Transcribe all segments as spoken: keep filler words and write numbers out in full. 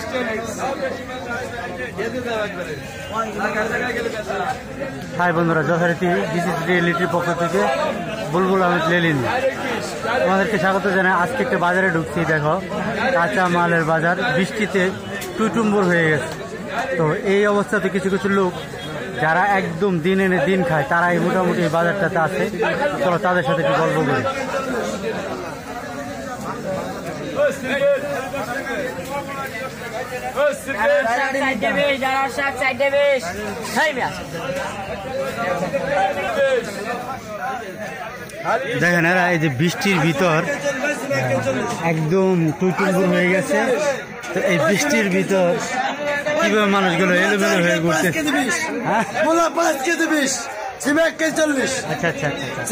High বন্ধুরা, যথারীতি DCC রিয়েলিটির পক্ষ থেকে বুলবুল আহমেদ লেলিন আমাদেরকে স্বাগত জানাই। আজকে একটা বাজারে ঢুকছি, দেখো কাঁচা মালের বাজার বৃষ্টিতে টুইটুম্বুর হয়ে গেছে। তো এই অবস্থাতে কিছু কিছু লোক যারা একদম দিন এনে দিন খায় তারা এই মোটামুটি এই বাজারটাতে আছে। চলো তাদের সাথে একটু গল্প করি। দেখেন এরা এই যে বৃষ্টির ভিতর একদম টুইটুম্বুর হয়ে গেছে। তো এই বৃষ্টির ভিতর কিভাবে মানুষগুলো এলোমেলো হয়ে ঘুরছে। আচ্ছা আচ্ছা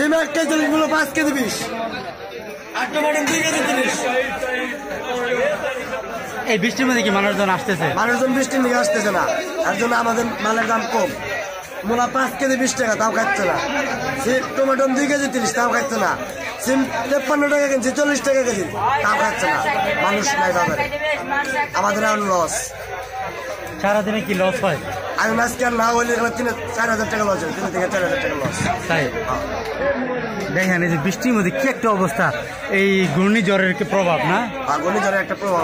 এই বৃষ্টির মধ্যে কি মানুষজন আসতেছে? মানুষজন বৃষ্টির দিকে আসতেছে না, তার জন্য আমাদের মালের দাম কম। মূলা পাঁচ কেজি বিশ টাকা, তাও খাচ্ছে না। টমেটো দুই কেজি তিরিশ, তাও খাচ্ছে না। সিম তেপ্পান্ন টাকা কিনছি, চল্লিশ টাকা কেজি, তাও খাচ্ছে না। মানুষ নাই বাজারে, আমাদের এখন লস। সারাদিনে কি লস হয়? আমি আজকে আর না হইলে তিন চার হাজার টাকা লস হয়, তিন থেকে চার হাজার টাকা লস। তাই দেখেন এই যে বৃষ্টির মধ্যে কি একটা অবস্থা। এই ঘূর্ণিঝড়ের কি প্রভাব না? ঘূর্ণিঝড়ের একটা প্রভাব।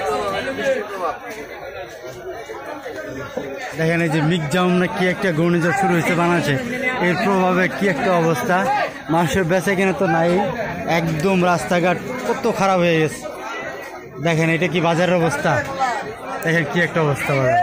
দেখেন এই যে মিগজাম না কি একটা ঘূর্ণিঝড় শুরু হয়েছে বাংলাদেশে, এর প্রভাবে কি একটা অবস্থা। মানুষের বেঁচে কিনা তো নাই, একদম রাস্তাঘাট কত খারাপ হয়ে গেছে। দেখেন এটা কি বাজারের অবস্থা, দেখেন কি একটা অবস্থা বাজার।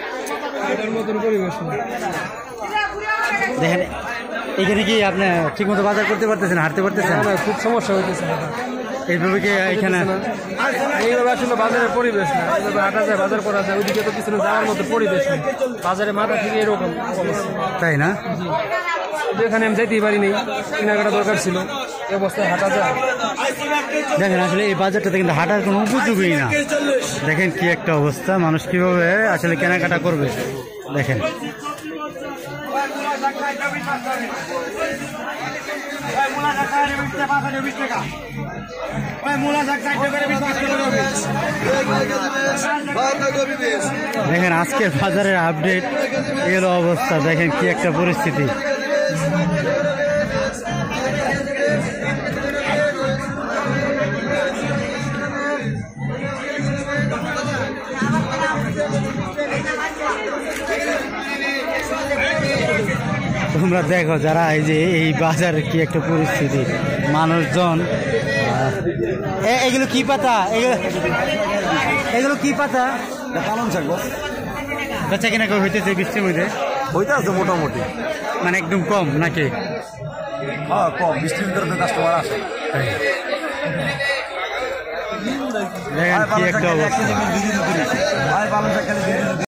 দেখেন এখানে কি আপনি ঠিক মতো বাজার করতে পারতেছেন, হাঁটতে পারতেছেন? খুব সমস্যা হইতেছে। এইভাবে কি এখানে এইভাবে আসলে বাজারের পরিবেশ না, এইভাবে হাঁটা যায়, বাজার করা যায়, ওইদিকে তো কিছু যাওয়ার মতো পরিবেশ নেই। বাজারে মাথা থেকে এরকম অবস্থা, তাই না? যেখানে আমি যাইতেই পারি নেই, কেনাকাটা দরকার ছিল, এই অবস্থায় হাঁটা যায়। দেখেন আসলে এই বাজারটাতে কিন্তু হাঁটার কোনো উপযোগী না। দেখেন কি একটা অবস্থা, মানুষ কিভাবে আসলে কেনাকাটা করবে। দেখেন দেখেন আজকের বাজারের আপডেট এলো অবস্থা। দেখেন কি একটা পরিস্থিতি। তোমরা দেখো যারা এই যে এই বাজারের কি একটা পরিস্থিতি, মানুষজন। এগুলো কি পাতা? এগুলো কি পাতা? পালন শাক বেচা কিনা করে হইতেছে বৃষ্টির মধ্যে? হইতে আছে মোটামুটি, মানে একদম কম নাকি? হ্যাঁ কম, বৃষ্টির ভিতরে তো কাস্টমার আসে। দেখেন কি একটা অবস্থা।